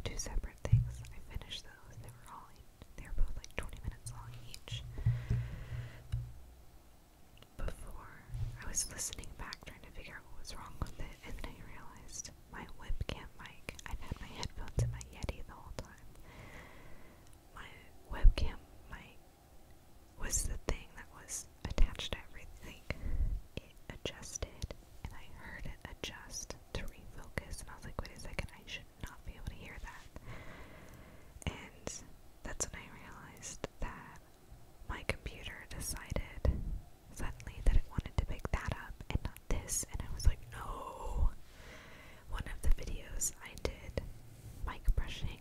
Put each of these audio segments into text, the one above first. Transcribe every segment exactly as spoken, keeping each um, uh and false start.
two separate things. I finished those. They were all, they were both like twenty minutes long each. Before, I was listening back trying to figure out what was wrong with it, and then I realized my webcam mic, I've had my headphones in my Yeti the whole time. My webcam mic was the thing that was attached to everything. It adjusted, and I heard it adjust to refocus, and I was like, wait a second, I should not be able to hear that. And that's when I realized that my computer decided suddenly that it wanted to pick that up and not this, and I was like, no. One of the videos I did mic brushing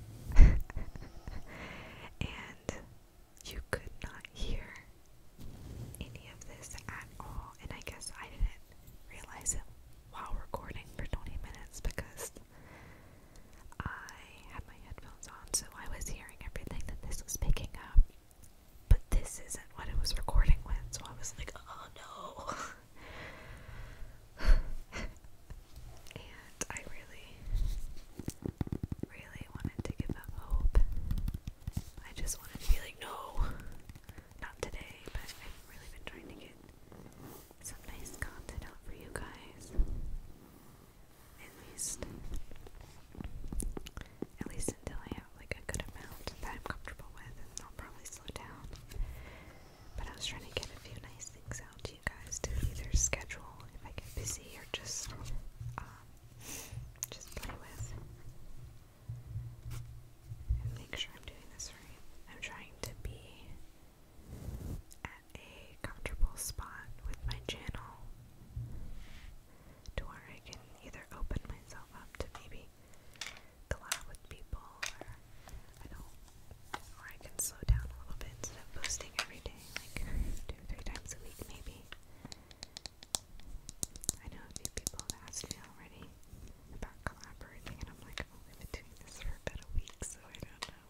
and you could not hear any of this at all, and I guess I didn't realize it while recording for twenty minutes because I had my headphones on, so I was hearing everything that this was picking up, but this isn't what it was recording with, so I was like, oh no. And I really, really wanted to give up hope. I just wanted to be like, no, not today, but I've really been trying to get some nice content out for you guys. At least, at least until I have like a good amount that I'm comfortable with, and I'll probably slow down. But I was trying to get a few nice things out to you guys to either schedule if I get busy or just, um, just play with and make sure I'm doing this right. I'm trying to be at a comfortable spot with my channel to where I can either open myself up to maybe collab with people, or I don't, or I can slow down a little bit instead of posting every day, like two or three times a week maybe. I know a few people have asked me already about collaborating, and I'm like, oh, I've been doing this for about a week, so I don't know.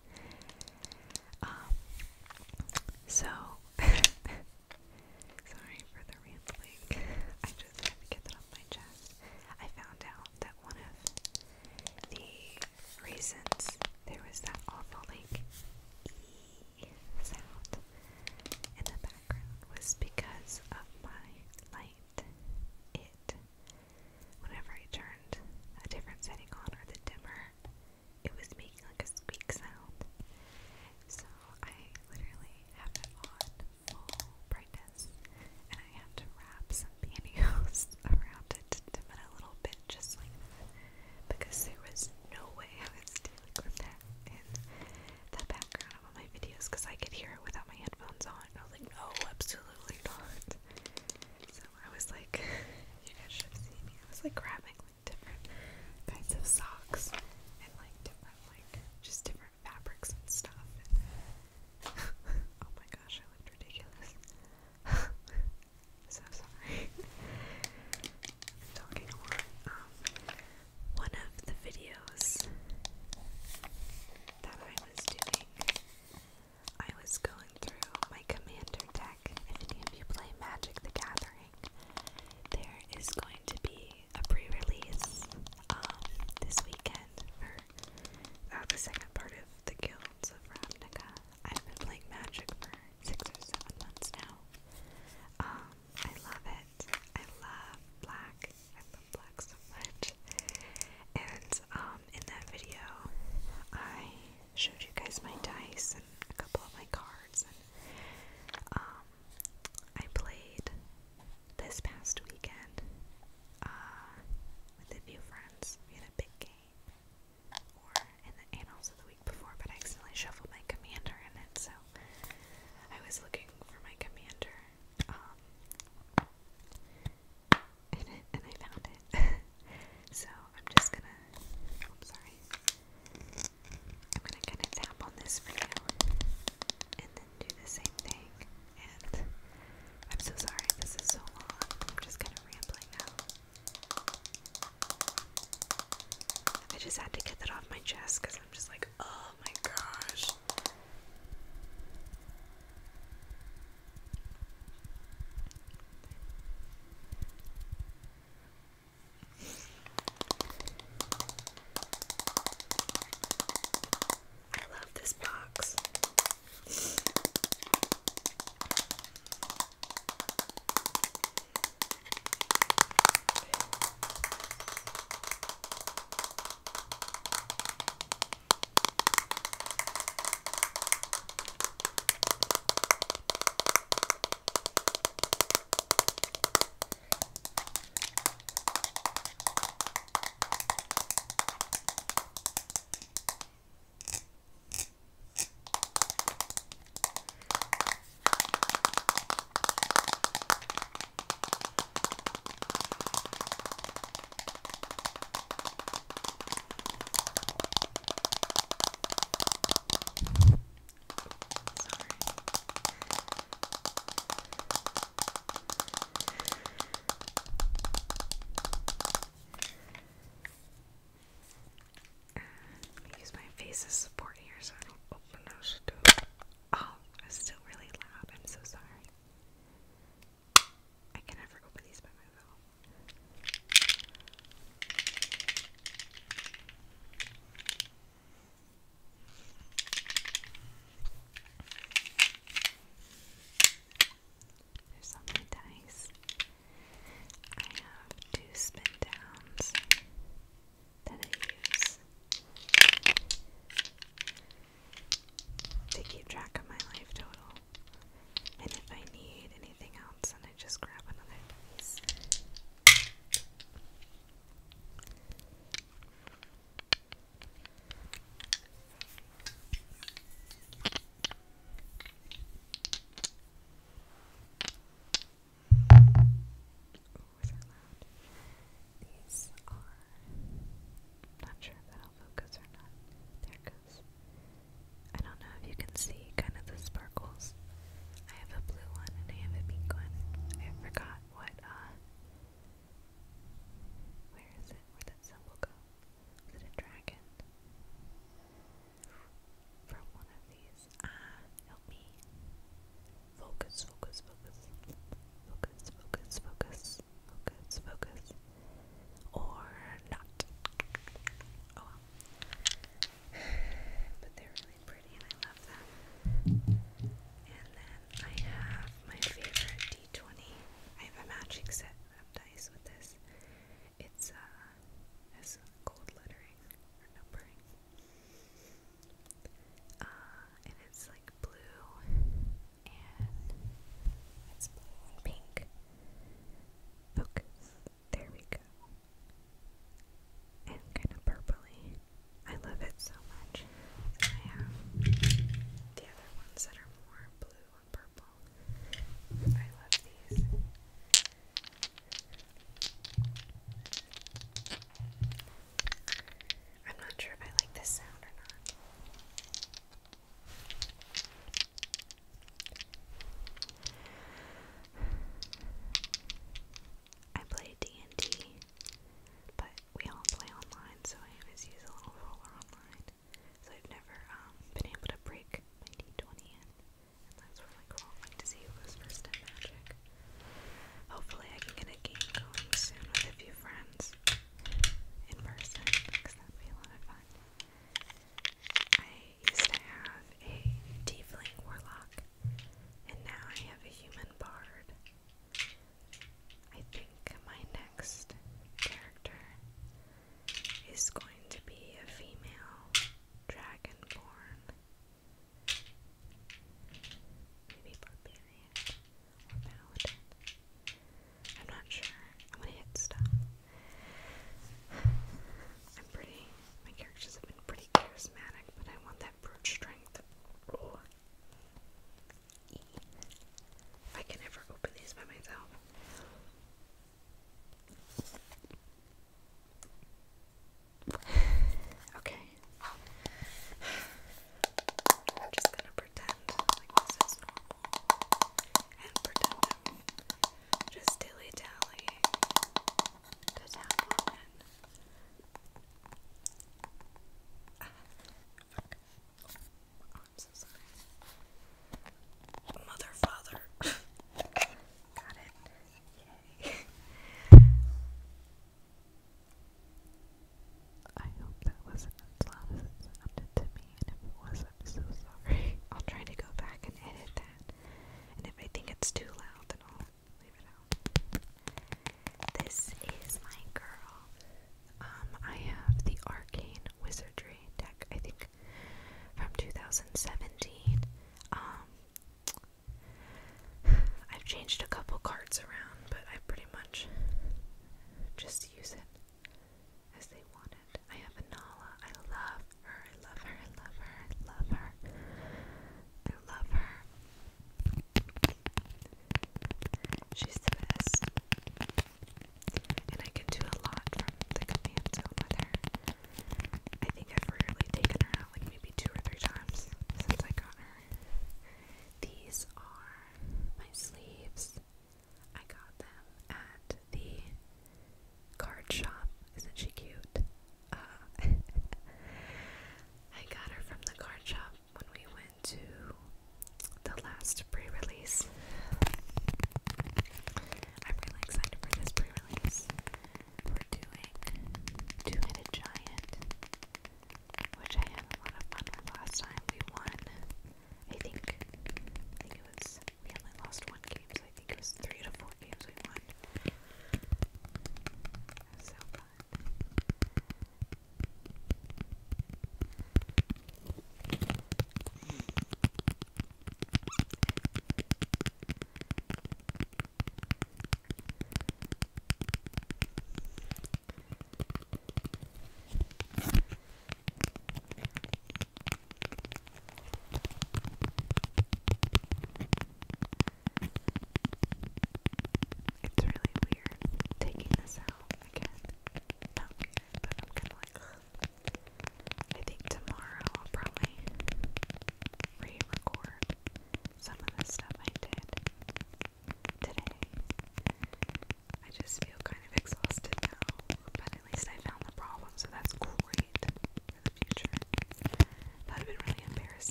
um, so, sorry for the rambling. I just had to get that off my chest. I found out that one of the reasons there was that awful, like, E sound in the background was because of my light. It, whenever I turned a different setting on or the dimmer, it was making like a squeak sound. So I literally have it on full brightness, and I have to wrap some pantyhose around it to dim it a little bit, just like that, because there was no way I was dealing with that in the background of all my videos, because I could hear it without my headphones on, and I was like, no, absolutely not. So I was like, you guys should have seen me. I was like grabbing like different kinds of socks and like different, like just different fabrics and stuff. And oh my gosh, I looked ridiculous. So sorry. I'm talking a lot. Um, one of the videos that I was doing, I was going through my commander deck. If any of you play Magic the Gathering, there is going to be a pre-release um, this weekend for uh, the second part of the Guilds of Ravnica. I've been playing Magic for six or seven months now. Um, I love it. I love black. I love black so much. And um, in that video, I showed you guys my dice and a couple of my cards, and um, I played this past weekend uh, with a few friends. We had a big game, or in the and also the week before, but I accidentally shuffled my commander in it, so I was looking for my commander um, in it, and I found it. So I'm just gonna, oops, sorry, I'm gonna kind of tap on this for you, and then do the same thing. And I'm so sorry if this is so long. I'm just kind of rambling now. I just had to get that off my chest because I'm just like, oh my gosh. piece of support here so I don't open those too. Oh, it's still really loud. I'm so sorry. I can never open these by myself. There's so many dice. I have two spin downs that I use to keep track of my life total. And if I need anything else, then I just grab another dice. Ooh, is that loud? These are, not sure if that'll focus or not. There it goes. I don't know if you can see kind of the sparkles. I have a blue one and I have a pink one. I forgot what, uh, where is it? Where'd that symbol go? Is it a dragon? For one of these. Ah, help me. Focus, focus, focus. Focus, focus, focus. Focus, focus. Or not. Oh well. But they're really pretty and I love them. And then I have my favorite D twenty. I have a matching set of dice with this. It's uh has gold lettering or numbering. Uh and it's like blue and it's blue and pink. Focus. There we go. And kind of purpley. I love it so much. I have the other ones that are more blue and purple. I love these. I'm not sure if I like this sound or not. I play D and D, but we all play online, so I always use a little roller online. So I've never um, been able to break my D twenty in, and that's really cool. I like to see who goes first in Magic. Hopefully I can get a game going soon with a few friends in person, because that'd be a lot of fun. I used to have a tiefling warlock, and now I have a human bard. I think my next character is going to be a female dragonborn. Maybe barbarian or paladin. I'm not sure. I'm gonna hit stuff. I'm pretty, my characters have been pretty charismatic, but I want that brute strength. Ooh. If I can ever open these by myself. Okay. I'm just gonna pretend like this is normal. And pretend I'm just dilly-dallying to tap on it. Ah, fuck. Oh, I'm so sorry. Mother, father. Got it. Yay. I hope that wasn't as loud as it sounded to me, and if it was, I'm so sorry. I'll try to go back and edit that, and if I think it's too loud, then I'll leave it out. This is my girl. Um, I have the Arcane Wizardry deck, I think from two thousand seven.